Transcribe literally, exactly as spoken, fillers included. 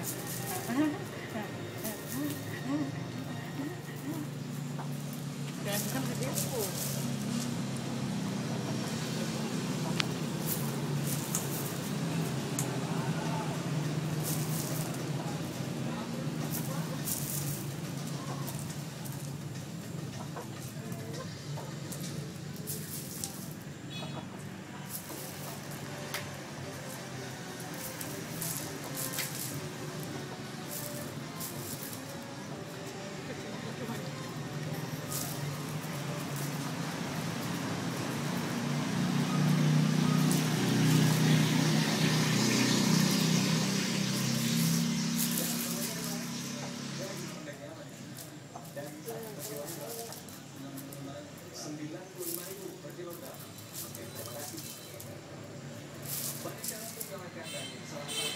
Dan kan gedengku. sembilan puluh lima ribu per kilogram. Oke, terima kasih. Banyak cara untuk menggunakan daging. Salah satu